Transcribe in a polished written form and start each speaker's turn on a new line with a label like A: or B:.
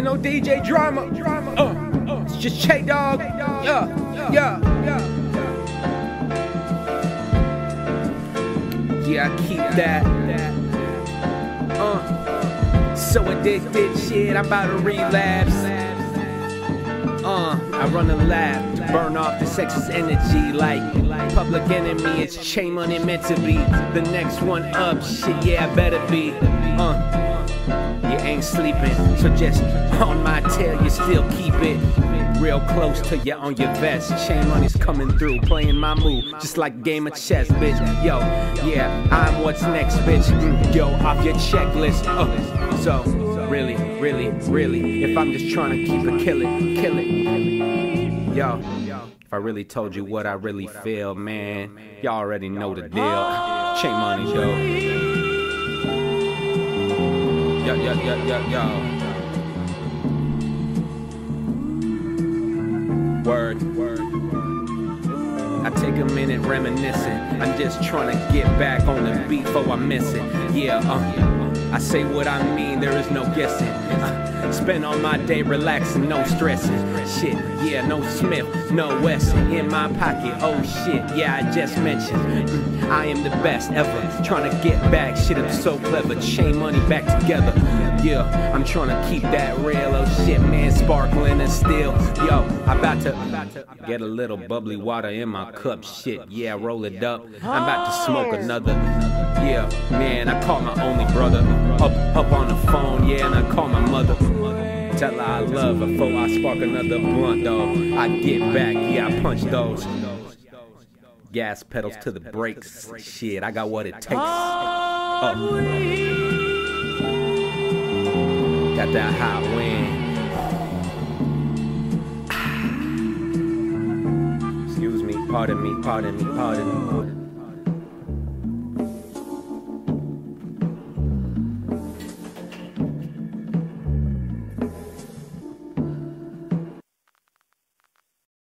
A: no DJ drama. It's just Che Dog. Yeah, I keep that. So addicted, shit, I'm about to relapse. I run a lab to burn off the sex's energy like Public Enemy. It's Che Money meant to be the next one up. Shit, yeah, I better be. You ain't sleeping, so just on my tail, you still keep it real close to you on your vest. Che Money's coming through, playing my move, just like a game of chess, bitch. Yo, yeah, I'm what's next, bitch. Yo, off your checklist. So, really, if I'm just trying to keep it, kill it. Yo, if I really told you what I really feel, man, y'all already know the deal. Che Money, yo. Yo. Word. I take a minute reminiscing. I'm just trying to get back on the beat before I miss it. Yeah, I say what I mean, there is no guessing. Spend all my day relaxing, no stressing. Shit, yeah, no Smith, no Wesson in my pocket. Oh shit, yeah, I just mentioned I am the best ever. Trying to get back, shit, I'm so clever. Che Money back together. Yeah, I'm trying to keep that real. Oh shit, man, sparkling and still. Yo, I'm about to get a little bubbly water in my cup. Shit, yeah, roll it up. I'm about to smoke another. Yeah, man, I call my only brother up on the phone, yeah, and I call my mother. Tell her I love her before I spark another blunt, dog. I get back, yeah, I punch those gas pedals to the brakes. Shit, I got what it takes. Got that hot wind. Excuse me, pardon me.